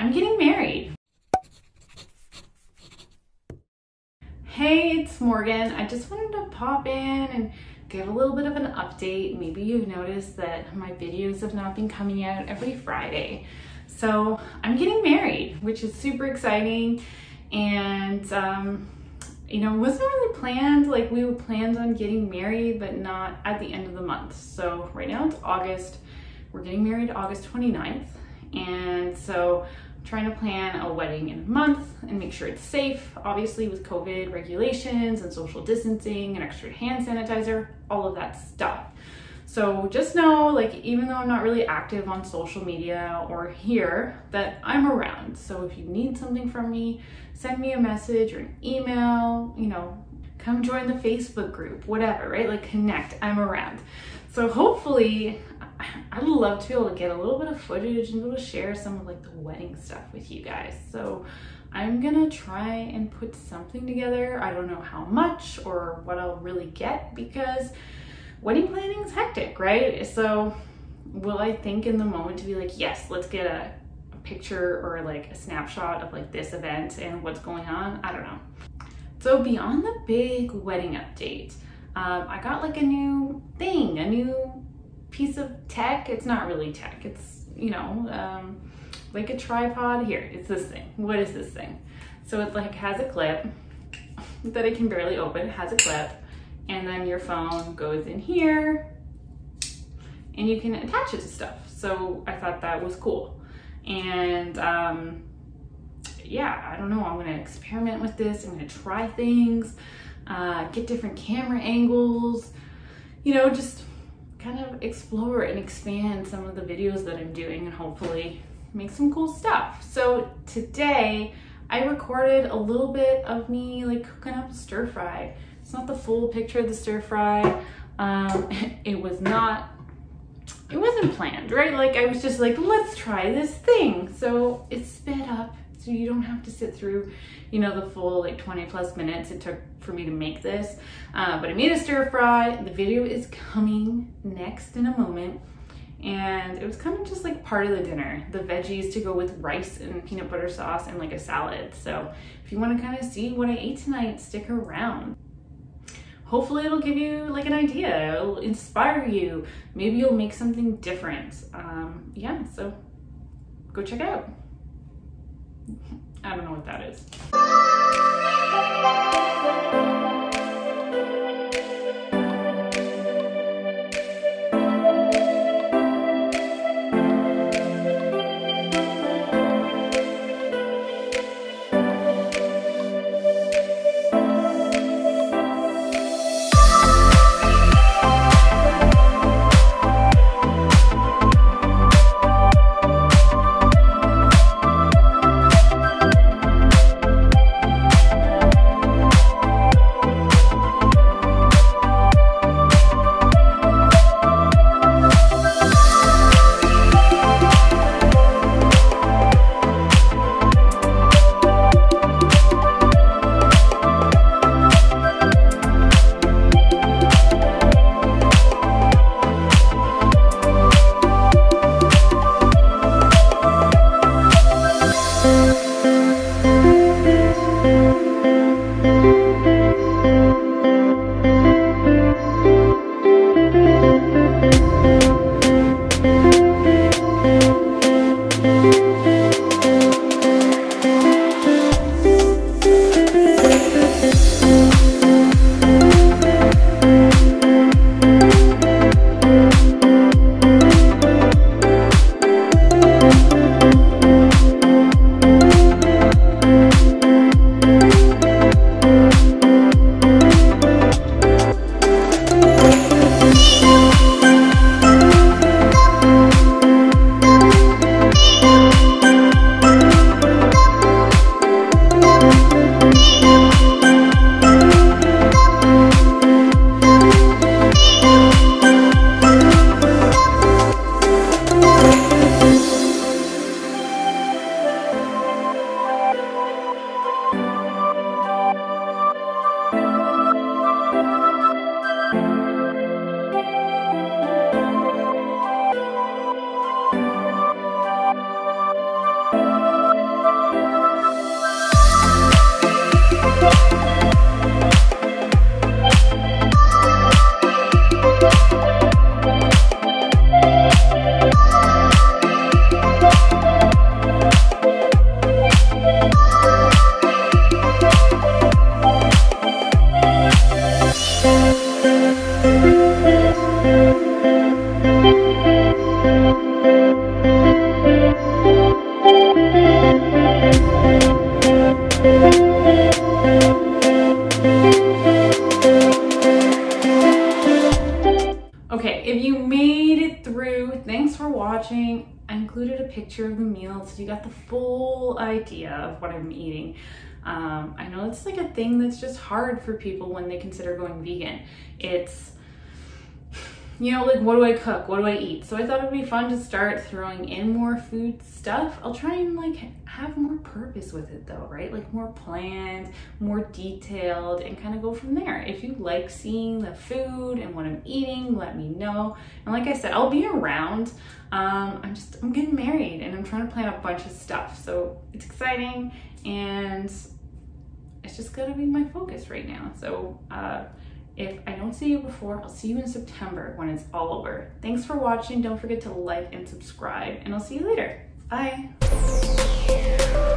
I'm getting married. Hey, it's Morgan. I just wanted to pop in and give a little bit of an update. Maybe you've noticed that my videos have not been coming out every Friday. So I'm getting married, which is super exciting. And, you know, it wasn't really planned. Like, we were planned on getting married, but not at the end of the month. So right now it's August. We're getting married August 29th. And so I'm trying to plan a wedding in a month and make sure it's safe, obviously with COVID regulations and social distancing and extra hand sanitizer, all of that stuff. So just know, like, even though I'm not really active on social media or here, that I'm around. So if you need something from me, send me a message or an email, you know, come join the Facebook group, whatever, right? Like, connect, I'm around. So hopefully, I'd love to be able to get a little bit of footage and be able to share some of like the wedding stuff with you guys. So I'm gonna try and put something together. I don't know how much or what I'll really get, because wedding planning is hectic, right? So will I think in the moment to be like, yes, let's get a picture or like a snapshot of like this event and what's going on? I don't know. So beyond the big wedding update, I got like a new thing, a new piece of tech. It's not really tech, it's, you know, like a tripod. Here, it's this thing. What is this thing? So it like has a clip that I can barely open. It has a clip, and then your phone goes in here and you can attach it to stuff. So I thought that was cool. And yeah, I don't know, I'm gonna experiment with this. I'm gonna try things, get different camera angles, you know, just kind of explore and expand some of the videos that I'm doing and hopefully make some cool stuff. So today I recorded a little bit of me like cooking up stir fry. It's not the full picture of the stir fry. It wasn't planned, right? Like, I was just like, let's try this thing. So it's sped up, so you don't have to sit through, you know, the full like 20+ minutes it took for me to make this. But I made a stir fry. The video is coming next in a moment. And it was kind of just like part of the dinner. The veggies to go with rice and peanut butter sauce and like a salad. So if you want to kind of see what I ate tonight, stick around. Hopefully it'll give you like an idea. It'll inspire you. Maybe you'll make something different. Yeah, so go check it out. I don't know what that is. picture of the meal so you got the full idea of what I'm eating. I know it's like a thing that's just hard for people when they consider going vegan. It's, you know, like, what do I cook? What do I eat? So I thought it'd be fun to start throwing in more food stuff. I'll try and like have more purpose with it though, right? Like more planned, more detailed, and kind of go from there. If you like seeing the food and what I'm eating, let me know. And like I said, I'll be around. I'm getting married and I'm trying to plan a bunch of stuff. So it's exciting and it's just gonna be my focus right now. So if I don't see you before, I'll see you in September when it's all over. Thanks for watching. Don't forget to like and subscribe, and I'll see you later. Bye.